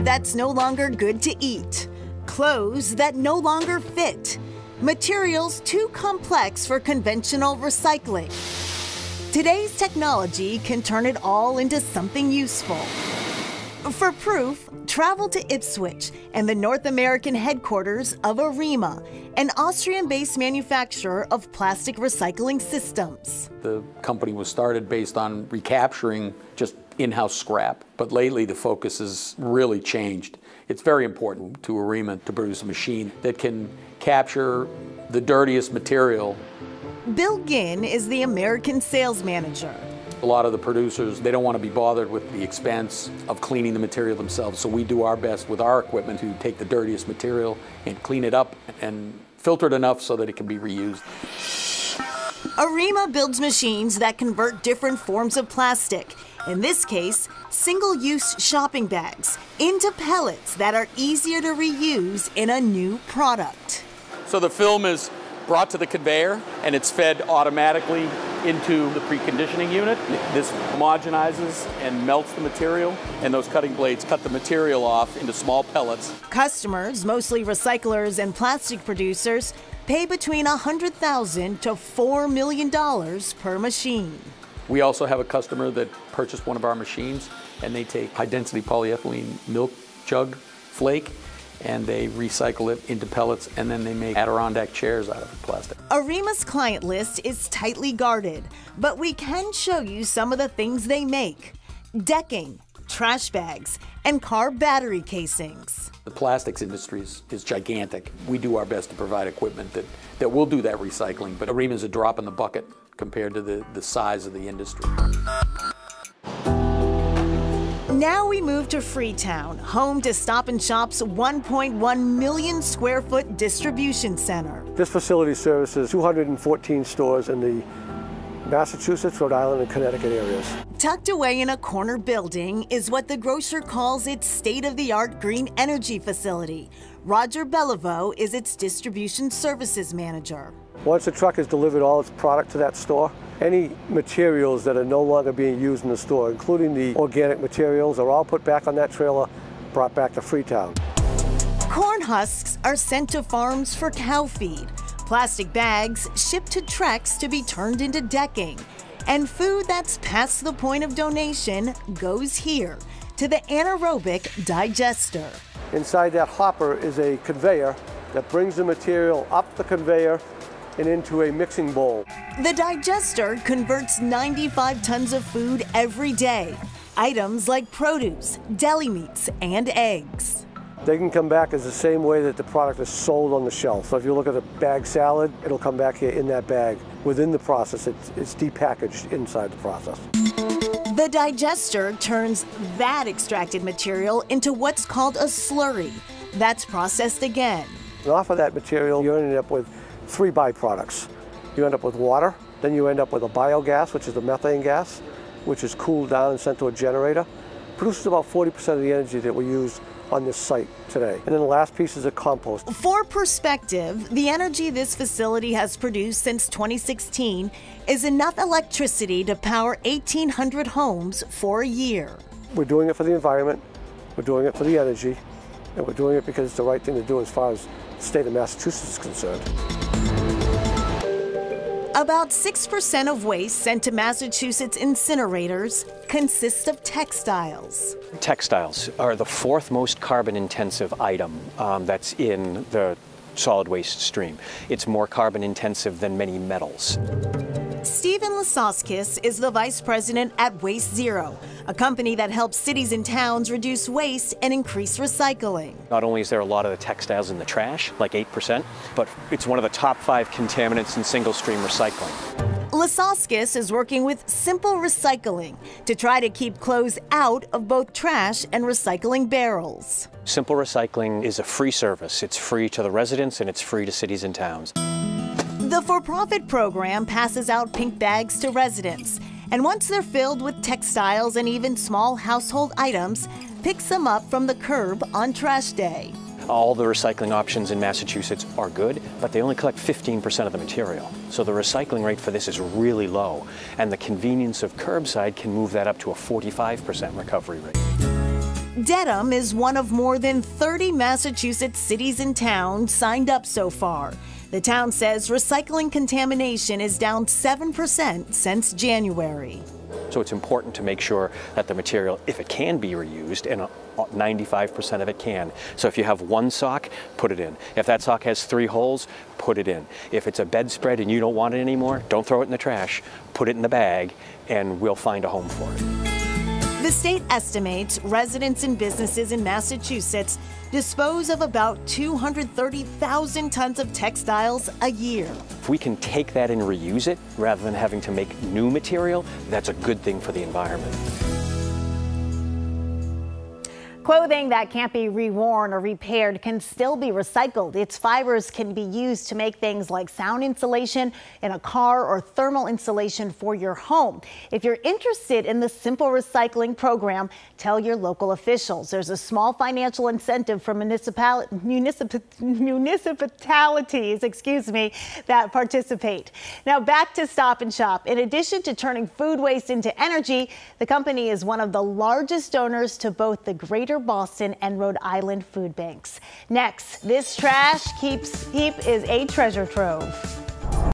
that's no longer good to eat, clothes that no longer fit, materials too complex for conventional recycling. Today's technology can turn it all into something useful. For proof, travel to Ipswich and the North American headquarters of Arima, an Austrian-based manufacturer of plastic recycling systems. The company was started based on recapturing just in-house scrap, but lately the focus has really changed. It's very important to Arima to produce a machine that can capture the dirtiest material. Bill Ginn is the American sales manager. A lot of the producers, they don't want to be bothered with the expense of cleaning the material themselves, so we do our best with our equipment to take the dirtiest material and clean it up and filter it enough so that it can be reused. Arima builds machines that convert different forms of plastic, in this case, single-use shopping bags, into pellets that are easier to reuse in a new product. So the film is brought to the conveyor and it's fed automatically into the preconditioning unit. This homogenizes and melts the material, and those cutting blades cut the material off into small pellets. Customers, mostly recyclers and plastic producers, pay between $100,000 to $4 million per machine. We also have a customer that purchased one of our machines, and they take high-density polyethylene milk jug flake and they recycle it into pellets, and then they make Adirondack chairs out of the plastic. Arima's client list is tightly guarded, but we can show you some of the things they make: decking, trash bags, and car battery casings. The plastics industry is gigantic. We do our best to provide equipment that will do that recycling, but Arima is a drop in the bucket compared to the size of the industry. Now we move to Freetown, home to Stop & Shop's 1.1 million square foot distribution center. This facility services 214 stores in the Massachusetts, Rhode Island, and Connecticut areas. Tucked away in a corner building is what the grocer calls its state-of-the-art green energy facility. Roger Beliveau is its distribution services manager. Once the truck has delivered all its product to that store, any materials that are no longer being used in the store, including the organic materials, are all put back on that trailer, brought back to Freetown. Corn husks are sent to farms for cow feed. Plastic bags shipped to Trex to be turned into decking. And food that's past the point of donation goes here, to the anaerobic digester. Inside that hopper is a conveyor that brings the material up the conveyor and into a mixing bowl. The digester converts 95 tons of food every day. Items like produce, deli meats, and eggs. They can come back as the same way that the product is sold on the shelf. So if you look at a bag salad, it'll come back here in that bag. Within the process, it's depackaged inside the process. The digester turns that extracted material into what's called a slurry. That's processed again. And off of that material, you end up with 3 byproducts. You end up with water, then you end up with a biogas, which is the methane gas, which is cooled down and sent to a generator. Produces about 40% of the energy that we use on this site today. And then the last piece is a compost. For perspective, the energy this facility has produced since 2016 is enough electricity to power 1,800 homes for a year. We're doing it for the environment, we're doing it for the energy, and we're doing it because it's the right thing to do as far as the state of Massachusetts is concerned. About 6% of waste sent to Massachusetts incinerators consists of textiles. Textiles are the 4th most carbon-intensive item that's in the solid waste stream. It's more carbon-intensive than many metals. Stephen Lasoskis is the vice president at Waste Zero, a company that helps cities and towns reduce waste and increase recycling. Not only is there a lot of the textiles in the trash, like 8%, but it's one of the top 5 contaminants in single-stream recycling. Lasoskis is working with Simple Recycling to try to keep clothes out of both trash and recycling barrels. Simple Recycling is a free service. It's free to the residents and it's free to cities and towns. The for-profit program passes out pink bags to residents, and once they're filled with textiles and even small household items, picks them up from the curb on trash day. All the recycling options in Massachusetts are good, but they only collect 15% of the material. So the recycling rate for this is really low, and the convenience of curbside can move that up to a 45% recovery rate. Dedham is one of more than 30 Massachusetts cities and towns signed up so far. The town says recycling contamination is down 7% since January. So it's important to make sure that the material, if it can be reused, and 95% of it can. So if you have one sock, put it in. If that sock has 3 holes, put it in. If it's a bedspread and you don't want it anymore, don't throw it in the trash. Put it in the bag and we'll find a home for it. The state estimates residents and businesses in Massachusetts dispose of about 230,000 tons of textiles a year. If we can take that and reuse it rather than having to make new material, that's a good thing for the environment. Clothing that can't be reworn or repaired can still be recycled. Its fibers can be used to make things like sound insulation in a car or thermal insulation for your home. If you're interested in the Simple Recycling program, tell your local officials. There's a small financial incentive for municipalities, that participate. Now back to Stop and Shop. In addition to turning food waste into energy, the company is one of the largest donors to both the Greater Boston and Rhode Island food banks. Next, this trash heap is a treasure trove.